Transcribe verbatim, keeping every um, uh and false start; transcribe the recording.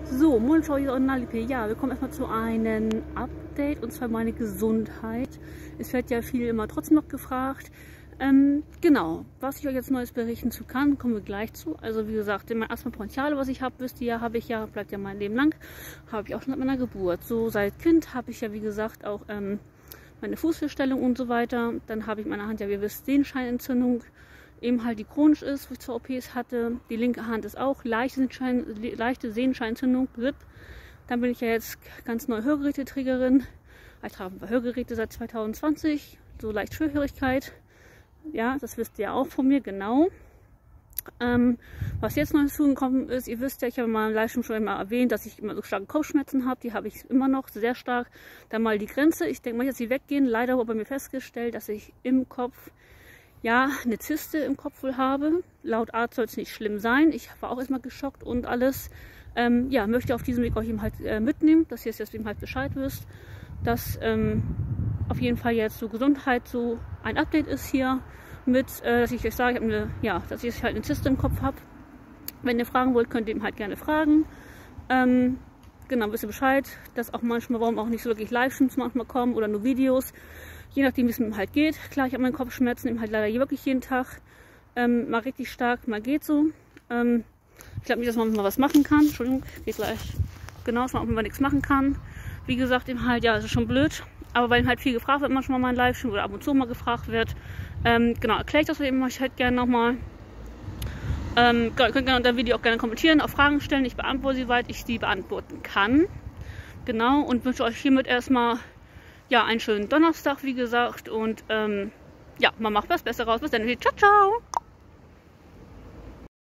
So, moin Frau Nalipe. Ja, wir kommen erstmal zu einem Update, und zwar meine Gesundheit. Es wird ja viel immer trotzdem noch gefragt. Ähm, genau, was ich euch jetzt Neues berichten zu kann, kommen wir gleich zu. Also wie gesagt, mein Asthma bronchiale, was ich habe, wisst ihr ja, habe ich ja, bleibt ja mein Leben lang. Habe ich auch schon seit meiner Geburt. So seit Kind habe ich ja, wie gesagt, auch ähm, meine Fußfeststellung und so weiter. Dann habe ich meine Hand ja, wie ihr wisst, Sehenscheinentzündung. Eben halt die chronisch ist, wo ich zwei O Ps hatte. Die linke Hand ist auch leichte, Sehenschein, leichte Sehenscheinentzündung. Dann bin ich ja jetzt ganz neu Hörgeräteträgerin. Ich trage Hörgeräte seit zwanzig zwanzig, so leicht Schwerhörigkeit. Ja, das wisst ihr auch von mir, genau. Ähm, was jetzt noch hinzugekommen ist, ihr wisst ja, ich habe mal im Livestream schon mal erwähnt, dass ich immer so starke Kopfschmerzen habe. Die habe ich immer noch sehr stark. Dann mal die Grenze. Ich denke mal, dass sie weggehen. Leider wurde bei mir festgestellt, dass ich im Kopf ja, eine Zyste im Kopf wohl habe. Laut Arzt soll es nicht schlimm sein. Ich war auch erstmal geschockt und alles. Ähm, ja, möchte auf diesem Weg euch eben halt äh, mitnehmen, dass ihr es jetzt eben halt Bescheid wisst, dass ähm, auf jeden Fall jetzt so Gesundheit so ein Update ist hier mit, äh, dass ich euch sage, ich eine, ja, dass ich halt eine Zyste im Kopf habe. Wenn ihr fragen wollt, könnt ihr eben halt gerne fragen. Ähm, genau, wisst ihr Bescheid, dass auch manchmal, warum auch nicht so wirklich Livestreams manchmal kommen oder nur Videos. Je nachdem, wie es mir halt geht. Klar, ich habe meine Kopfschmerzen eben halt leider wirklich jeden Tag. Ähm, mal richtig stark, mal geht so. Ähm, ich glaube nicht, dass man mal was machen kann. Entschuldigung, geht gleich. Genau, dass man auch mal nichts machen kann. Wie gesagt, eben halt, ja, es ist schon blöd. Aber weil halt viel gefragt wird, manchmal mal in Livestream oder ab und zu mal gefragt wird. Ähm, genau, erkläre ich das eben halt gerne nochmal. Ähm, ihr könnt gerne unter dem Video auch gerne kommentieren, auch Fragen stellen. Ich beantworte sie, soweit ich die beantworten kann. Genau, und wünsche euch hiermit erstmal ja, einen schönen Donnerstag, wie gesagt, und ähm, ja, man macht was Besseres raus. Bis dann, ciao, ciao!